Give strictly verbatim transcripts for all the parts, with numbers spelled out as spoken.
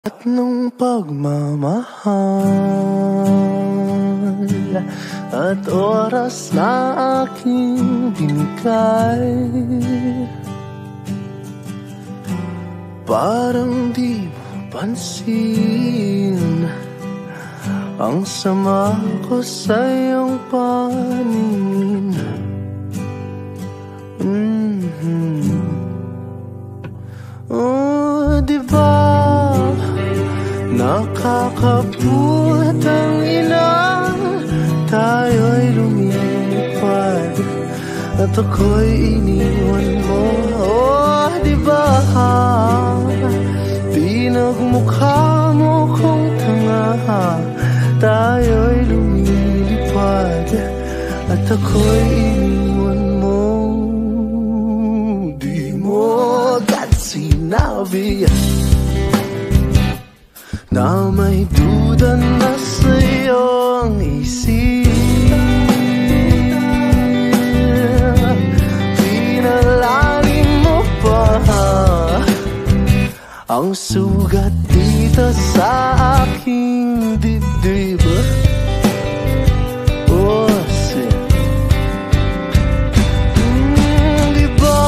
At nung pagmamahal at oras na aking binigay, parang di mo pansin ang sama ko sa iyong paningin. Mm-hmm. Oh, diba nakakaput ang ina, tayo'y lumilipad at ako'y iniwan mo. Oh, diba pinagmukha mo kong tanga, tayo'y lumilipad at ako'y iniwan mo. Di mo agad sinabi na may duda na sa'yo ang isip. Pinalalim mo pa ang sugat dito sa aking dibdib. Oh, shit. Mm, diba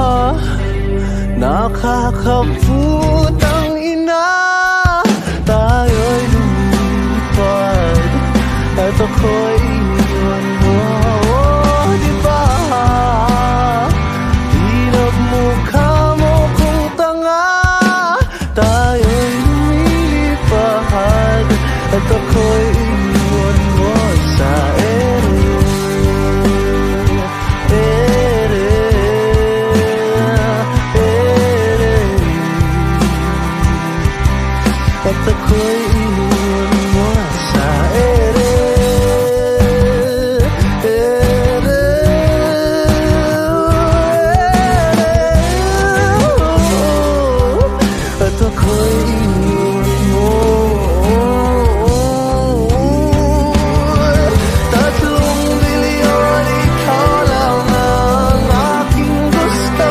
nakakaput ang ina, tayo'y lumipad at ako'y iniwan mo. Oh, diba pinagmukha mo kung tanga, tayo'y lumilipad at ako'y iniwan mo sa ere, ere, ere, at ako'y iniwan mo sa ere, ere, ere, at ako'y iniwan mo. Tatlong bilyon, ikaw lang ang aking gusto.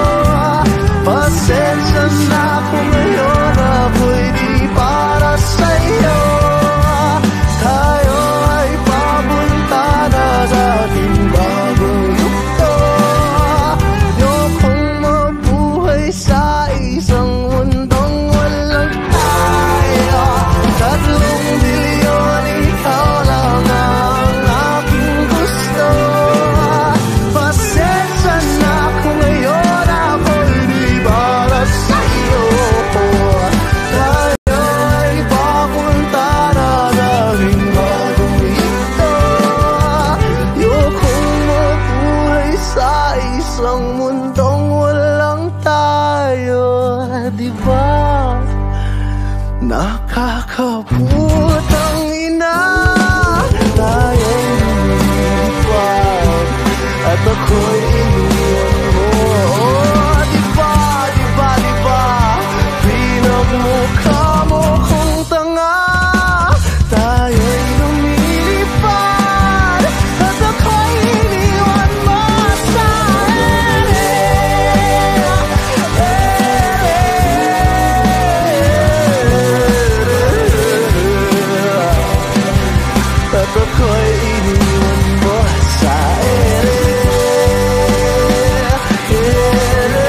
Pasensya na kung ngayon ako'y di para sa'yo. Tayo ay papunta na sa ating bagong yugto. Ayokong mabuhay sa isang mundong walang tayo. Tatlong bilyon, ikaw lang ang aking gusto. Pasensya na kung ngayon ako'y di para sa'yo. Tayo ay papunta na sa ating bagong yugto. Ayokong mabuhay sa isang mundong walang tayo. Diba nakakaput ang ina, tayo'y lumilipad at ako'y iniwan mo. Oh, diba, diba, diba pinagmukha mo kung tanga, tayo'y lumilipad at ako'y iniwan mo sa ere, at ako'y iniwan mo sa ere, ere,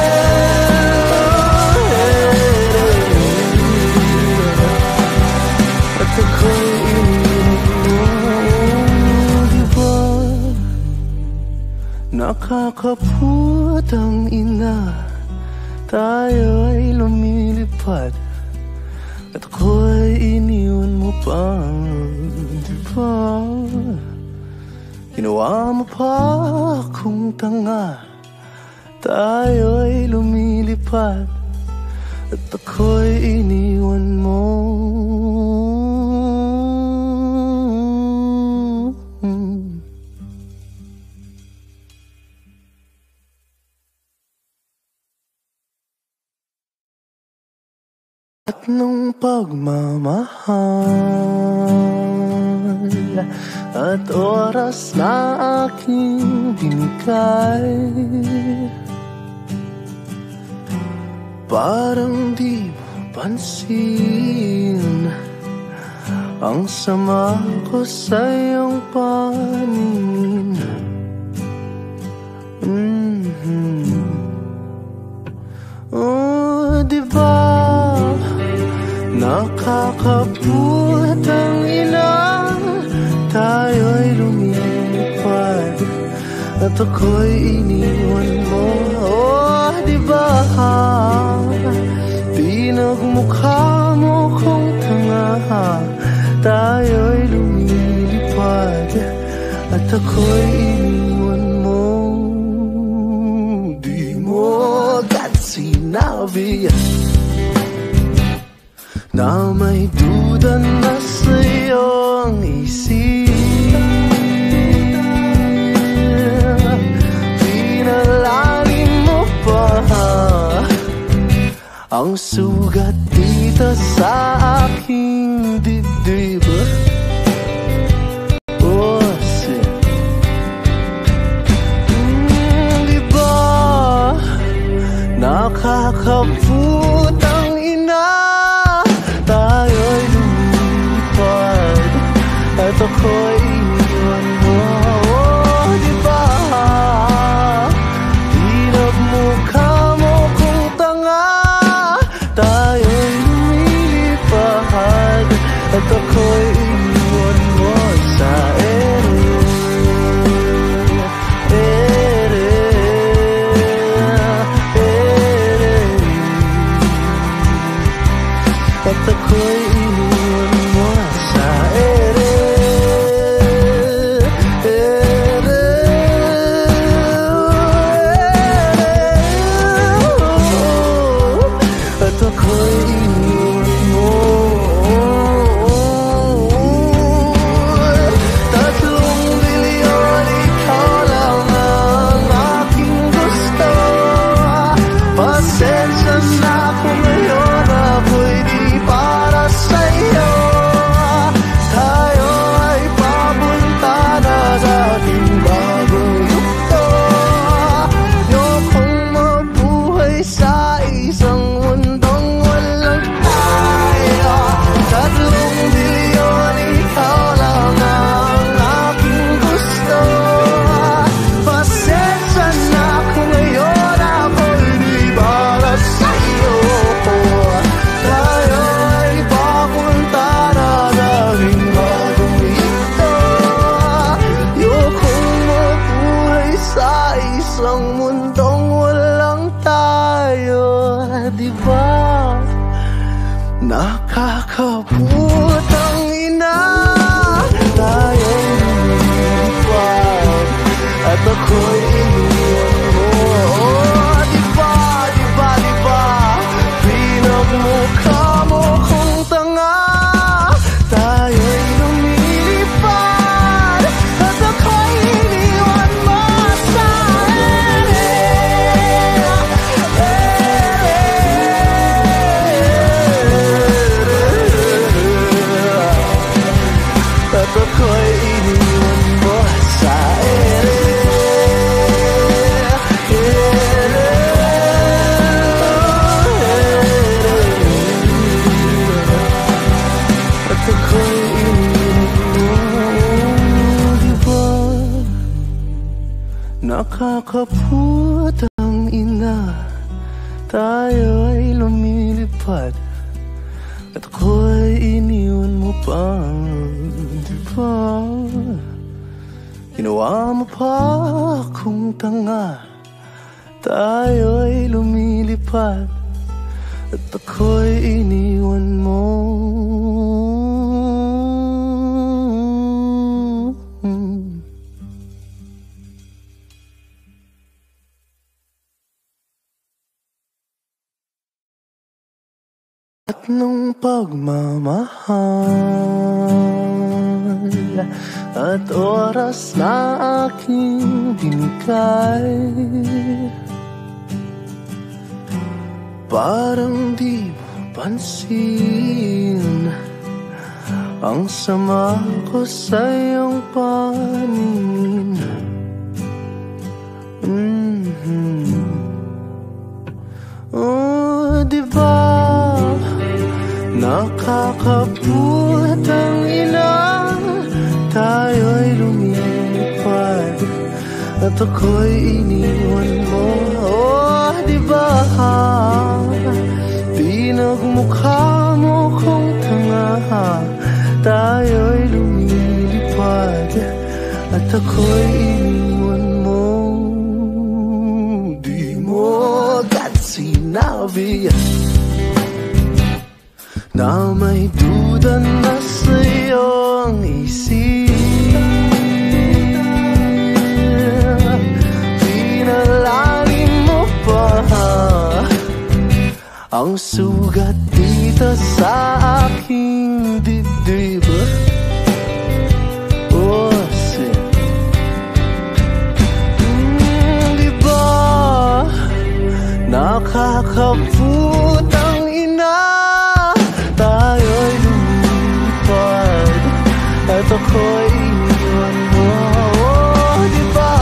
at ako'y iniwan mo. Diba nakakaput ang ina, tayo'y lumilipad at ako'y iniwan mo pa. Diba ginawa mo pa akong tanga, tayo'y lumilipad at ako'y iniwan mo. At nung pagmamahal at oras na aking binigay, parang di mo pansin ang sama ko sa iyong paningin. Mm-hmm. Oh, diba nakakaputang ina, tayo'y lumilipad at ako'y iniwan mo. Oh, diba pinagmukha mo kong tanga, tayo'y lumilipad at ako'y iniwan mo. Di mo agad sinabi na may duda na sa'yo ang isip. Pinalalim mo pa ang sugat dito sa aking dibdib. Oh, shit. Mm, diba nakakaputang ina, tayo'y lumipad at ako'y iniwan mo. Oh, diba pinagmukha mo kong tanga, tayo'y lumilipad at ako'y iniwan mo sa ere, ere, ere, at ako'y iniwan mo sa ere, ere, at ako'y iniwan mo. Tatlong bilyon, ikaw lang ang aking gusto. Pasensya na kung ngayon ako'y di para sa'yo. Tayo ay papunta na sa ating bagong yugto. Ayokong mabuhay sa isang mundong walang tayo. Tatlong bilyon, ikaw lang ang aking gusto. Pasensya na kung ngayon ako'y di para sa'yo. Tayo ay papunta na sa ating bagong yugto. Ayokong mabuhay sa isang mundong walang tayo. Diba nakakaputang ina, tayo'y lumilipad at ako'y iniwan mo. Oh, diba, diba, diba pinagmukha mo kong tanga, tayo'y lumilipad at ako'y iniwan mo sa ere, at ako'y iniwan mo sa ere, ere, at ako'y iniwan mo. Diba nakakaputang ina, tayo'y lumilipad at ako'y iniwan mo pa. Diba ginawa mo pa akong tanga, tayo'y lumilipad at ako'y iniwan mo. At nung pagmamahal at oras na aking binigay, parang di mo pansin ang sama ko sa iyong paningin. Mm-hmm. Oh, diba Nakakapuot ang ina, tayo'y lumilipad at ako'y iniwan mo. Oh, diba? Pinagmukha mo kong tanga, tayo'y lumilipad at ako'y iniwan mo. Di mo agad sinabi na may duda na sa'yo ang isip. Pinalalim mo pa ang sugat dito sa aking dibdib. Oh, shit. Mm, diba nakakaput ang ina, tayo'y lumipad at ako'y iniwan mo. Oh, diba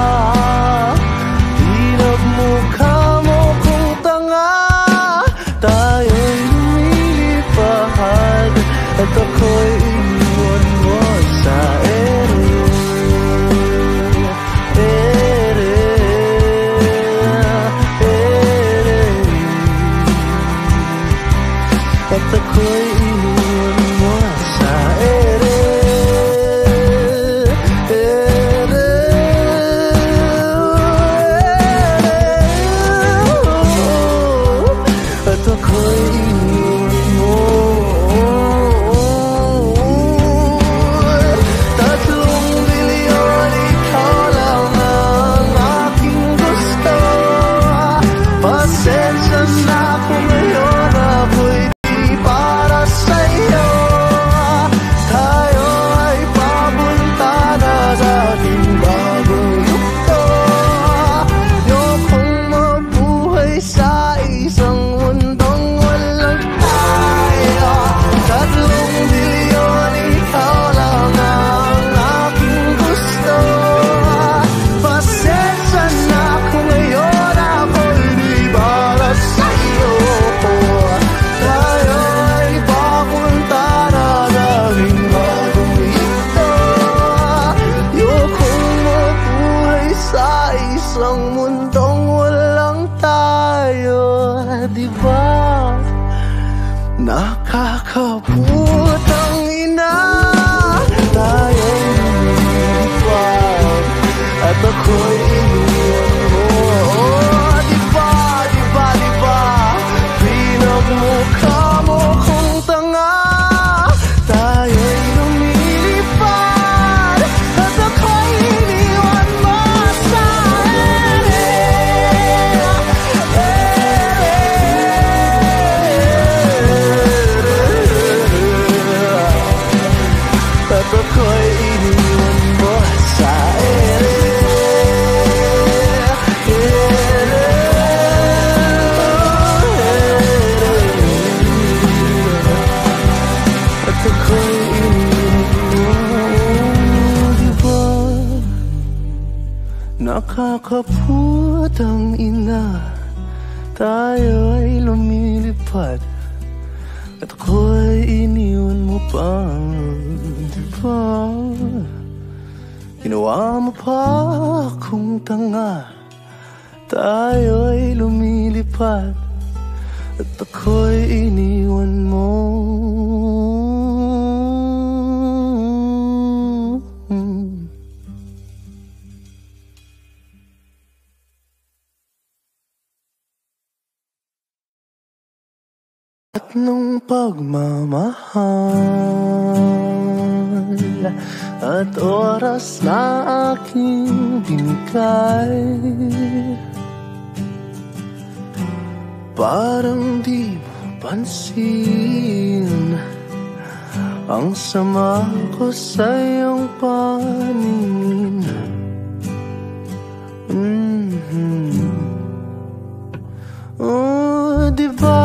pinagmukha mo kung tanga, tayo'y lumilipad at ako'y iniwan mo sa ere, ere, ere, at ako'y iniwan mo sa ere, ere, at ako'y iniwan mo. Tatlong bilyon, ikaw lang ang aking gusto. Pasensya na kung ngayon ako'y di para sa'yo. Tayo ay papunta na sa ating bagong yugto. Ayokong mabuhay sa isang mundong walang tayo. Tatlong bilyon, ikaw lang ang aking gusto. Pasensya na kung ngayon ako'y di para sa'yo. Tayo ay papunta na sa ating bagong yugto. Ayokong mabuhay sa isang mundong walang tayo. Diba nakakaput ang ina, tayo'y lumilipad at ako'y iniwan mo. Oh, diba, diba, diba pinagmukha mo kung tanga, tayo'y lumilipad at ako'y iniwan mo sa ere, at ako'y iniwan mo sa ere, at ako'y iniwan mo. Diba nakakaput ang ina, tayo'y lumilipad at ako'y iniwan mo pa. Diba ginawa mo pa akong tanga, tayo'y lumilipad at ako'y iniwan mo. At nung pagmamahal at oras na aking binigay, parang di mo pansin ang sama ko sa iyong paningin. Mm-hmm. Oh, diba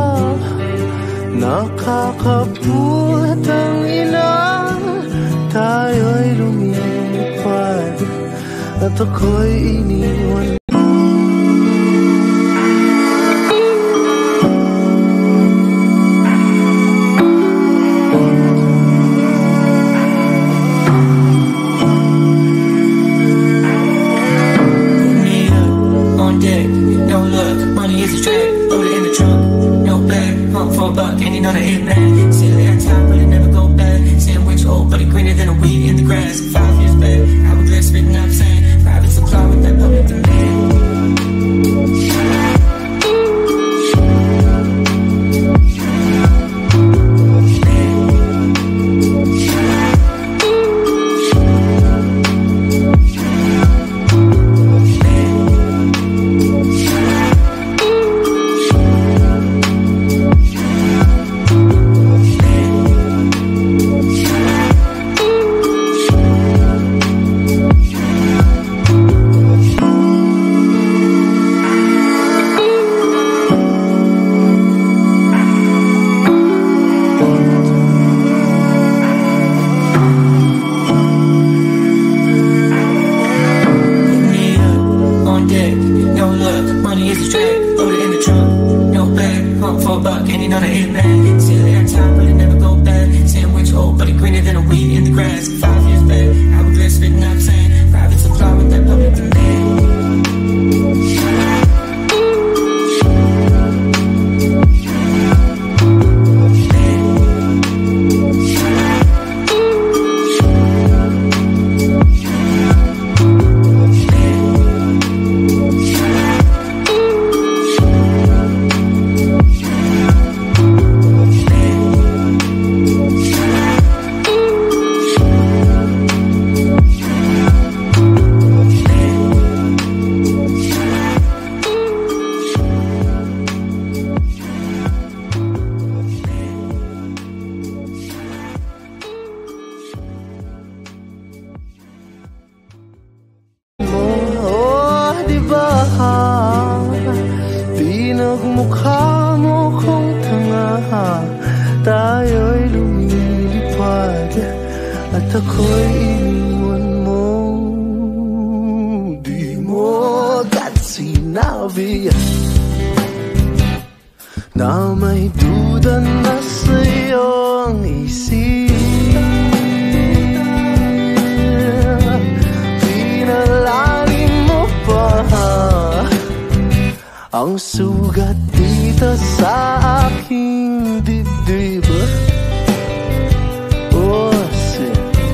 nakakaput ang ina, tayo'y lumilipad at ako'y iniwan. and you know the hit man. Silly at time, but it never go bad. Sandwich old, but it greener than a weed in the grass. Five years back, hourglass spitting up sand. Private supply with that public demand. Ang sugat dito sa aking dibdib. Oh, shit.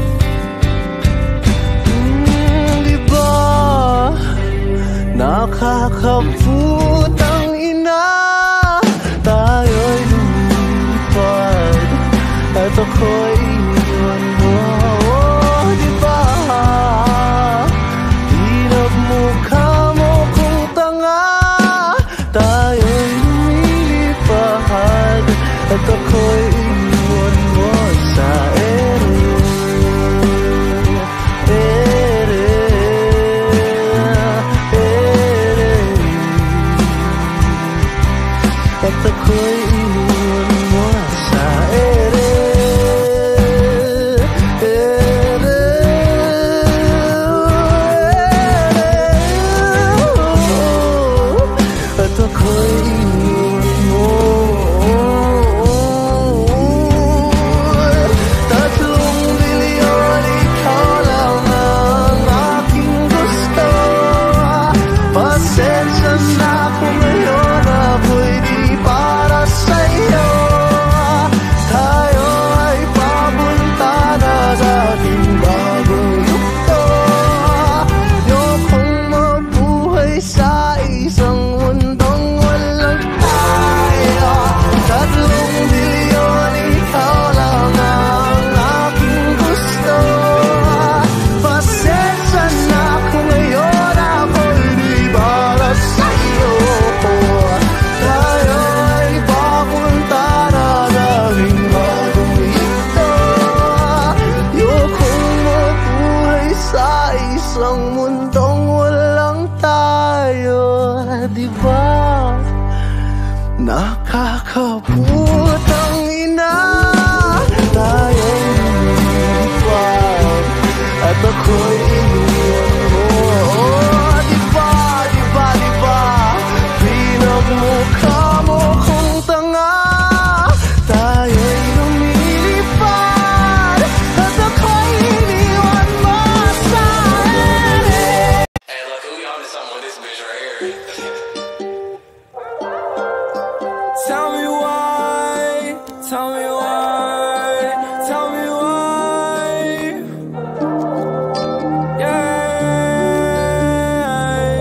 Mm, diba nakakaputang ina, tayo'y lumipad at ako'y iniwan mo. Oh, diba pinagmukha mo kung tanga, tayo'y lumilipad at ako'y iniwan mo sa ere, ere, ere, at ako'y iniwan mo sa ere. Tell me why, tell me why, yeah.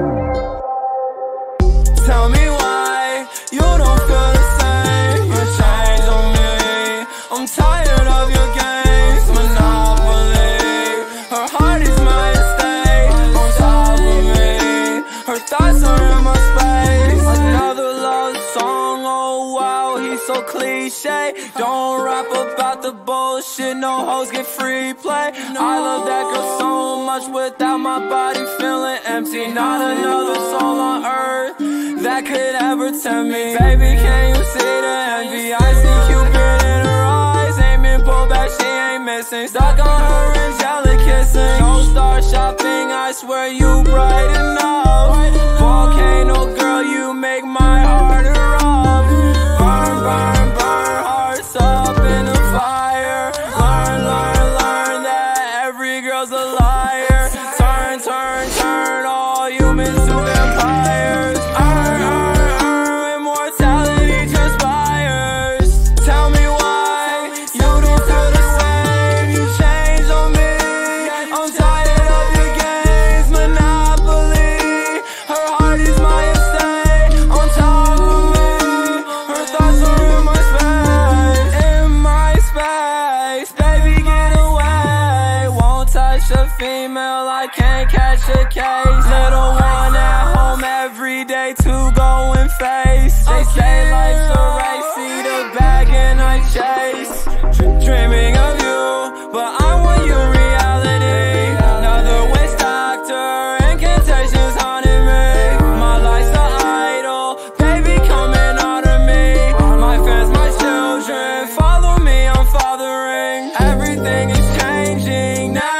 Tell me why you don't feel the same. You changed on me. I'm tired of your games, Monopoly. Her heart is my estate, on top of me. Her thoughts are in my space. Another love song, oh wow, he's so cliche. Don't rap about the bullshit, no hoes get free play. I love that girl so much without my body feeling empty. Not another soul on earth that could ever tempt me. Baby, can you see the envy? I see Cupid in her eyes, ain't been pulled back, she ain't missing. Stuck on her angelic kissing. No star shopping, I swear you brighten up. Volcano girl, you make my heart erupt. Burn, burn, burn, hearts up in the fire. Learn, learn, learn that every girl's a liar. Turn, turn, turn all humans to vampires. Earn, earn, earn, immortality transpires. Tell me why you don't feel the same. You changed on me. I'm tired of your games, Monopoly. Her heart is my estate, on top of me. Her thoughts are in my space, in my space. Baby, get away. Won't touch a female, I can't catch a case. Little one at home every day to go and face. They say life's a race, see the bag and I chase. Dreaming of you, but I want you reality. Another waste doctor, incantations haunting me. My life's an idol, baby coming out of me. My fans, my children, follow me, I'm fathering. Everything is changing now.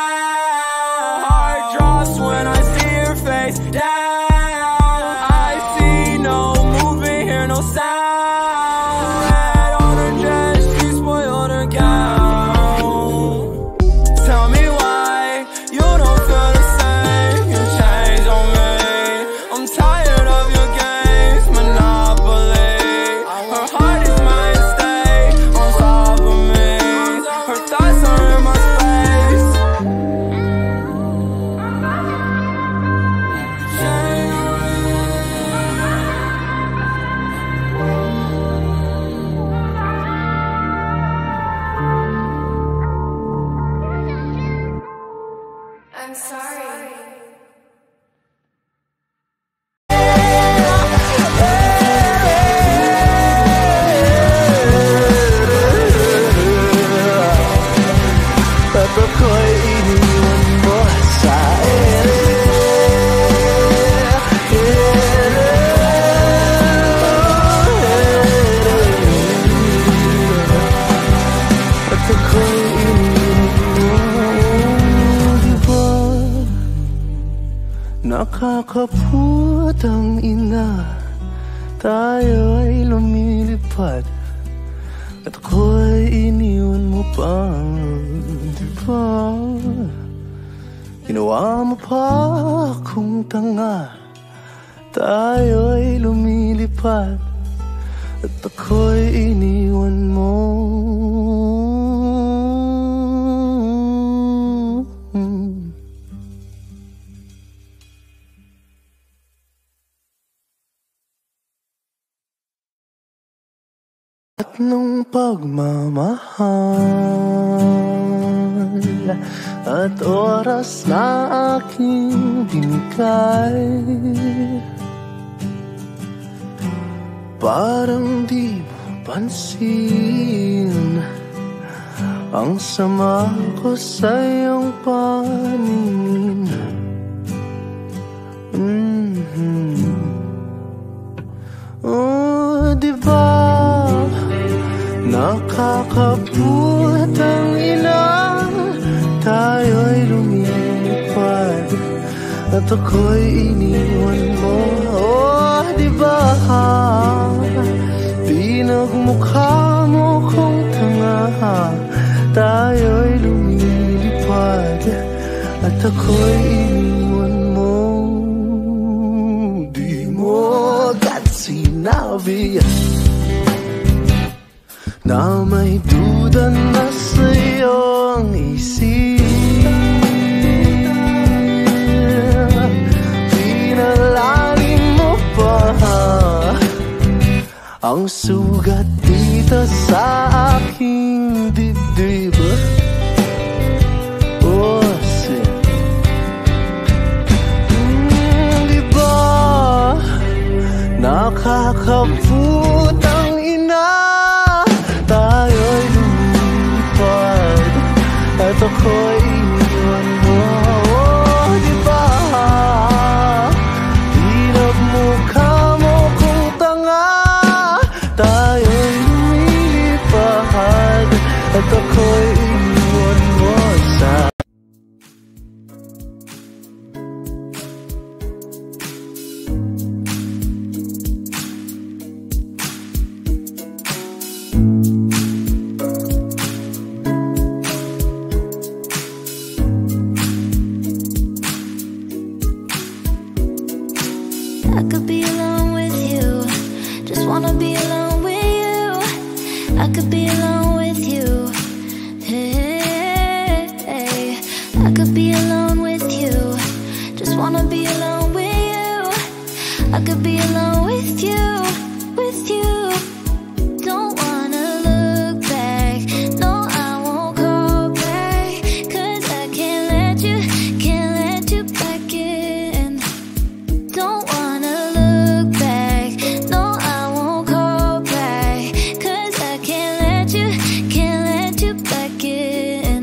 Heart drops when I see your face down. I see no movement, hear no sound. Red on her dress, she spoiled her gown. Tell me why you don't feel the same. You changed on me. I'm tired of your games, Monopoly. Her heart is my estate, on top of me. Her thoughts are in my space. I'm sorry. At ako'y iniwan mo sa ere. At ako'y iniwan mo, di ba? Nakakapuot ang ina, tayo ay lumilipad. At ako'y iniwan mo pa, di ba? Ginawa mo pa akong tanga, tayo'y lumilipad. At ako'y iniwan mo. At nung pagmamahal at oras na aking binigay, parang di mo pansin ang sama ko sa iyong paningin. Mm-hmm. Oh, diba? Nakakapuot ang ina, tayo'y lumilipad. At ako'y iniwan mo. Oh, diba? Pinagmukha mo kong tanga, tayo'y lumilipad. At ako'y iniwan mo. Di mo agad sinabi na may duda na sa'yo ang isip. Pinalalim mo pa ang sugat dito sa aking dibdib. Oh, shit. Mm, diba nakakaputang ina, tayo'y lumipad at ako'y iwan mo. Oh, diba pinagmukha mo kung tanga, tayo'y lumilipad at ako'y iwan mo sa I could be alone with you, just wanna be alone with you. I could be alone with you, hey, hey. I could be alone with you, just wanna be alone with you. I could be alone with you, with you. Don't wanna look back, no I won't call back, 'cause I can't let you, can't let you back in. Don't wanna look back, no I won't call back, 'cause I can't let you, can't let you back in.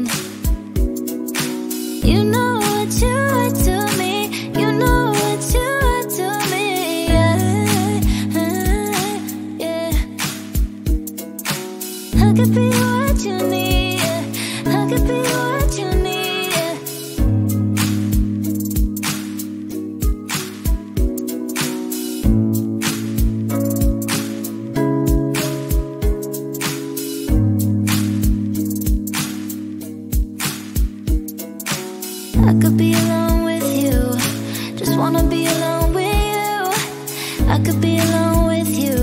You know what you are to me, you know what you are to me, yeah, yeah. I could be what you need, yeah. I could be what you need, yeah. I could be alone with you, just wanna be alone with you. I could be alone with you,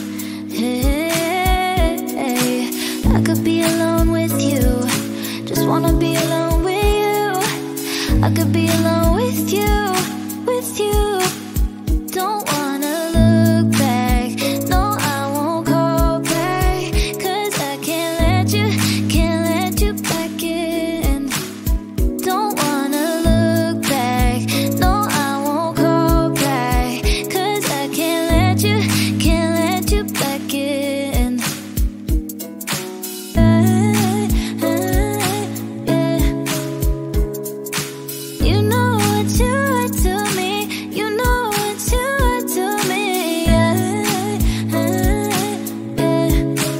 hey, hey. I could be alone with you, just wanna be alone with you. I could be alone with you, with you. Don't wanna look back, no I won't call back, 'cause I can't let you, can't let you back in. Don't wanna look back, no I won't call back, 'cause I can't let you, can't let you back in. Yeah, yeah. You know what you are to me, you know what you are to me, yeah, yeah.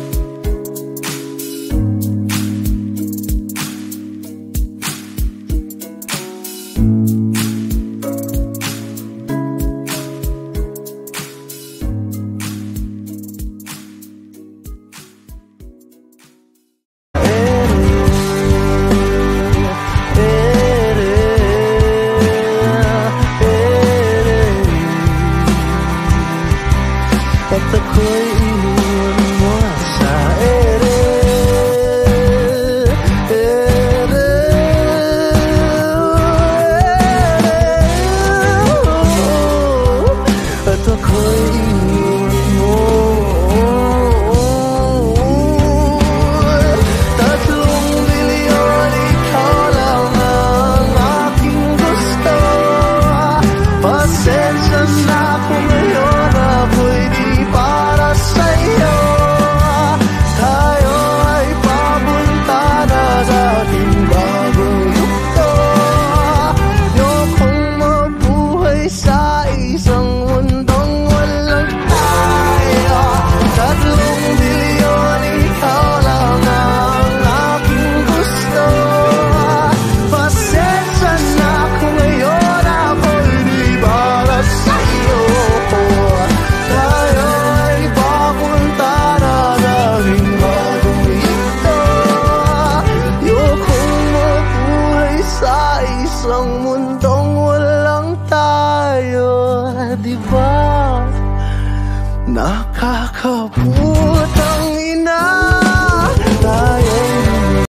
at ako'y iwan mo sa ere, ere, ere, at ako'y iwan mo. Tatlong milyon, ikaw lang ang aking gusto. Pasensya na kung ngayon ako'y di para sa'yo. Tayo ay papunta na sa ating bagong yugto. Ayokong mabuhay sa isang mundong walang tayo. Tatlong bilyon, ikaw lang ang aking gusto. Pasensya na kung ngayon ako'y di para sa'yo. Tayo ay papunta na sa ating bagong yugto. Ayokong mabuhay sa isang mundong walang tayo. Diba nakakapuso